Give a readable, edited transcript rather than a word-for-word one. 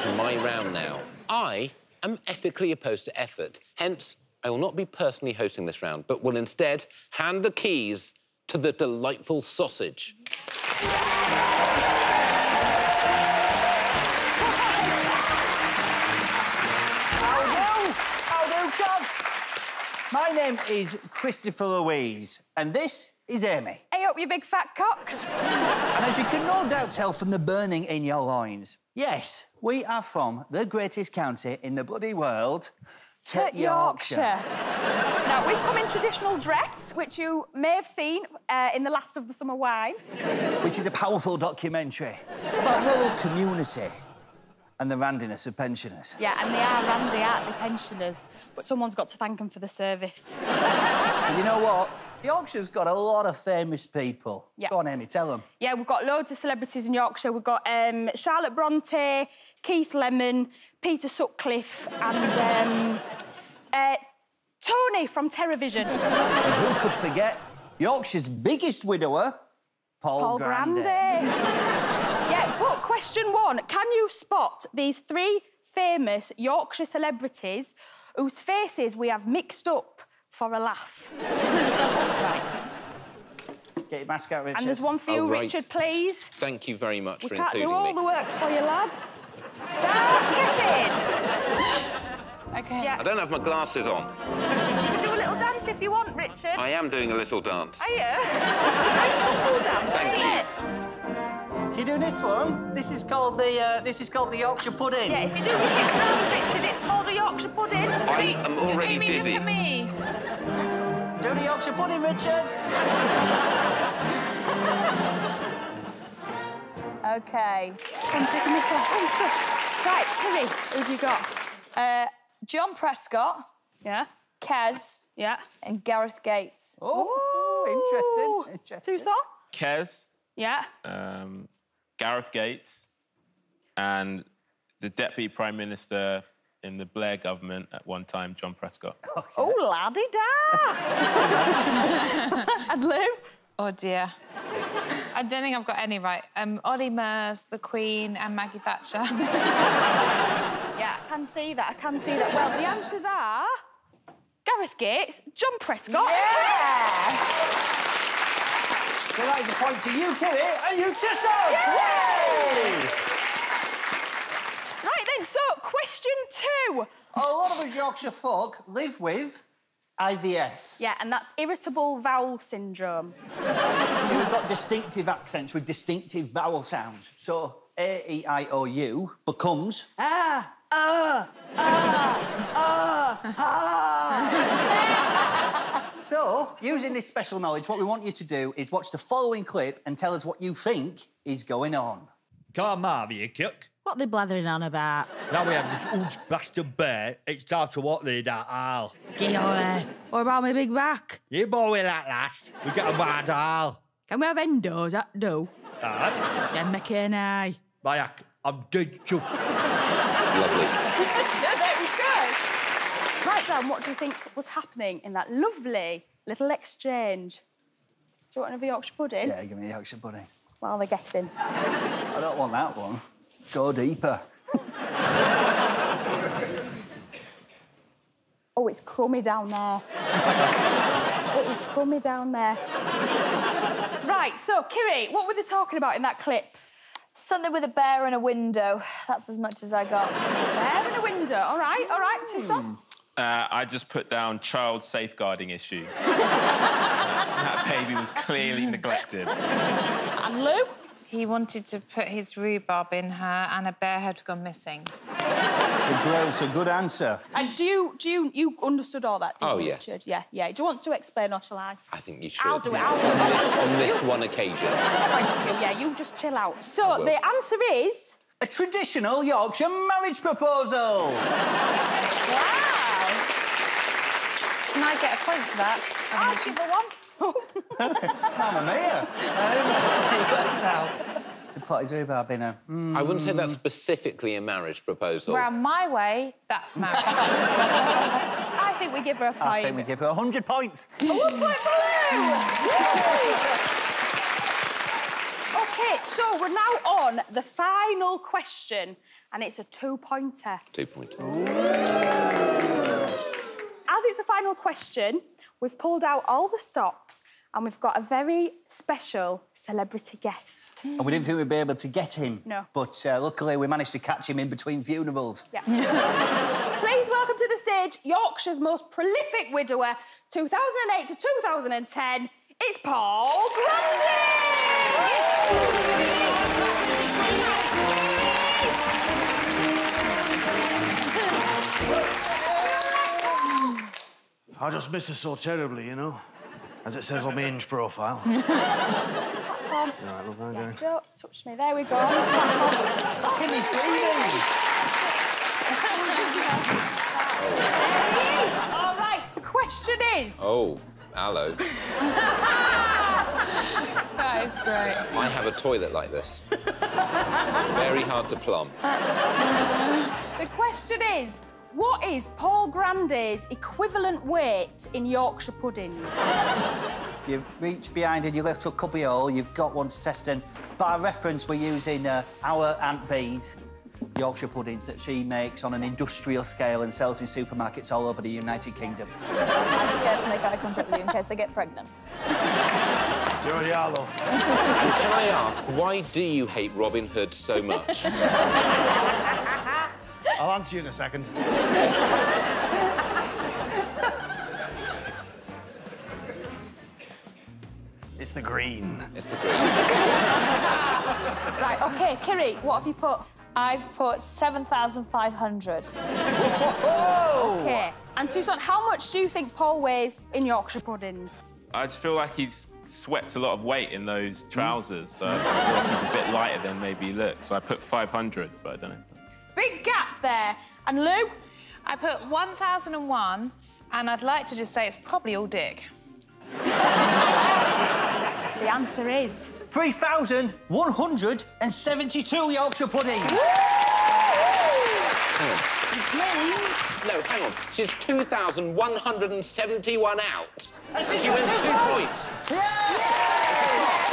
It's my round now. I am ethically opposed to effort. Hence, I will not be personally hosting this round, but will instead hand the keys to the delightful sausage. My name is Christopher Louise, and this is Amy. Hey up, you big fat cocks. And as you can no doubt tell from the burning in your loins, yes, we are from the greatest county in the bloody world, Yorkshire. Now, we've come in traditional dress, which you may have seen in The Last of the Summer Wine. Which is a powerful documentary about rural community and the randiness of pensioners. Yeah, and they are randy, aren't they, pensioners? But someone's got to thank them for the service. But you know what? Yorkshire's got a lot of famous people. Yeah. Go on, Amy, tell them. Yeah, we've got loads of celebrities in Yorkshire. We've got Charlotte Bronte, Keith Lemon, Peter Sutcliffe and Tony from Terrorvision. And who could forget Yorkshire's biggest widower, Paul Grande. Yeah, but question one, can you spot these three famous Yorkshire celebrities whose faces we have mixed up for a laugh? Right. Get your mask out, Richard. And there's one for you, right. Richard, please. Thank you very much for can't including do all me. the work for you, lad. Start guessing. OK. Yeah. I don't have my glasses on. Do a little dance if you want, Richard. I am doing a little dance. Are you? It's a very subtle dance, Thank isn't you. it? You doing this one? This is called the Yorkshire pudding. Yeah, if you do your hips round, Richard, it's called a Yorkshire pudding. I am already Amy, dizzy. look at me. Do the Yorkshire pudding, Richard. OK. I'm taking this off. Oh, stuff. Right, Kimmy, who've you got? John Prescott, Yeah? Kez Yeah. and Gareth Gates. Oh, interesting. Two song? Kez, Yeah. Gareth Gates, and the Deputy Prime Minister in the Blair government at one time, John Prescott. Okay. Oh, laddie-da! And Lou? Oh, dear. I don't think I've got any right. Ollie Murs, the Queen and Maggie Thatcher. Yeah, I can see that, Well, the answers are... Gareth Gates, John Prescott... Yeah! So that is a point to you, Kimmy, and you to Sam. Yay! Right then, so, question two. A lot of us Yorkshire folk live with IVS. Yeah, and that's irritable vowel syndrome. So we've got distinctive accents with distinctive vowel sounds. So A-E-I-O-U becomes... So, using this special knowledge, what we want you to do is watch the following clip and tell us what you think is going on. Come on, you cook. What they blathering on about? Now we have this huge bastard bear. It's time to walk the that aisle. Get on there. What about my big back? You boy with that, lass. We got a bad aisle. Can we have endos? That do? Yeah, Mickey and I. I'm dead chuffed. Lovely. There we go. Right, Dan, what do you think was happening in that lovely little exchange? Do you want another Yorkshire pudding? Yeah, give me the Yorkshire pudding. While they're getting. I don't want that one. Go deeper. Oh, it's crummy down there. It is crummy down there. Right, so, Kiri, what were they talking about in that clip? Something with a bear and a window. That's as much as I got. Bear in a window. All right, Tucson. I just put down child safeguarding issue. That baby was clearly neglected. And Lou? He wanted to put his rhubarb in her and a bear had gone missing. It's a good answer. And you understood all that, didn't Oh, you, yes. Richard? Yeah. Do you want to explain or shall I? I think you should. I'll do it. On this one occasion. Thank you. Yeah, you just chill out. So, the answer is... A traditional Yorkshire marriage proposal. Wow! Can I get a point for that? I'll give her one. Mamma mia. He worked out to put his rhubarb in her. I wouldn't say that's specifically a marriage proposal. Round my way, that's marriage. I think we give her a point. I think we give her 100 points. A 1 point for Lou! OK, OK, so we're now on the final question, and it's a two-pointer. 2 points. As it's the final question, we've pulled out all the stops and we've got a very special celebrity guest. And we didn't think we'd be able to get him. No. But luckily we managed to catch him in between funerals. Yeah. Please welcome to the stage Yorkshire's most prolific widower, 2008 to 2010, it's Paul I just miss her so terribly, you know, as it says on my Hinge profile. Right, look, I'm going. don't touch me. There we go. On this platform. Look at me screaming! There he is. All right. The question is. Oh, hello. That is great. I have a toilet like this. It's very hard to plumb. The question is, what is Paul Grande's equivalent weight in Yorkshire puddings? If you reach behind in your little cubby hole, you've got one to test, and by reference, we're using our Aunt Bee's Yorkshire puddings that she makes on an industrial scale and sells in supermarkets all over the United Kingdom. I'm scared to make eye contact with you in case I get pregnant. You already are, love. And can I ask, why do you hate Robin Hood so much? I'll answer you in a second. It's the green. It's the green. Right, OK, Kiri, what have you put? I've put 7,500. OK. And Tucson, how much do you think Paul weighs in Yorkshire puddings? I just feel like he sweats a lot of weight in those trousers, so I feel like he's a bit lighter than maybe he looks. So I put 500, but I don't know. Big gap there. And Lou? I put 1,001, and I'd like to just say it's probably all dick. The answer is... 3,172 Yorkshire puddings! Which means... No, hang on. She's 2,171 out. And she's She got wins 2 2 points. Yeah!